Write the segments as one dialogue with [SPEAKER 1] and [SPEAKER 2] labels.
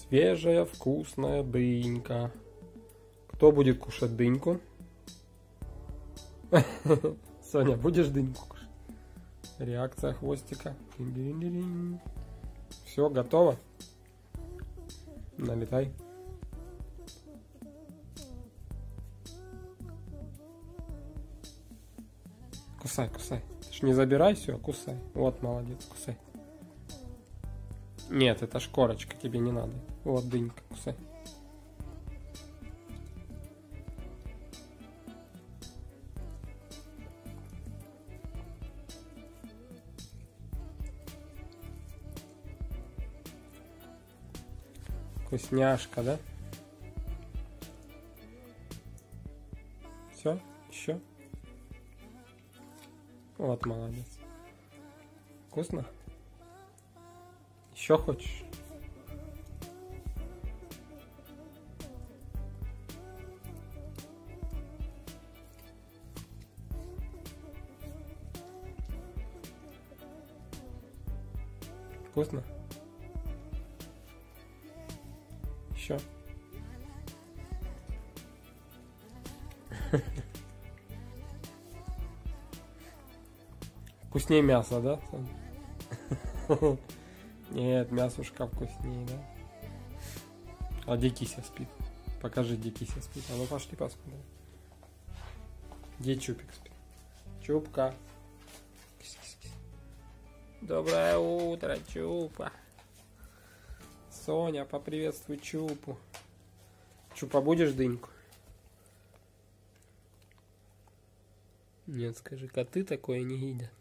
[SPEAKER 1] Свежая вкусная дынька. Кто будет кушать дыньку? Соня, будешь дыньку кушать? Реакция хвостика. Все, готово? Налетай. Кусай, кусай. Ты ж не забирай все, кусай. Вот, молодец, кусай. Нет, это ж корочка, тебе не надо. Вот дынька, кусай. Вкусняшка, да? Все, еще. Вот, молодец. Вкусно? Еще хочешь? Вкусно? Еще? Вкуснее мясо, да? Нет, мясушка вкуснее, да? А где Кися спит? Покажи, где Кися спит. А ну пошли посмотрим. Где Чупик спит? Чупка. Кис-кис-кис. Доброе утро, Чупа. Соня, поприветствуй Чупу. Чупа, будешь дыньку? Нет, скажи, коты такое не едят.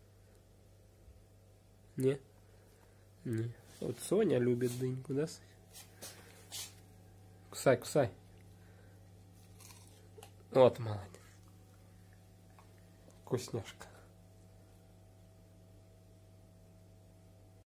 [SPEAKER 1] Не? Не. Вот Соня любит дыньку, да? Кусай, кусай. Вот, молодец. Вкусняшка.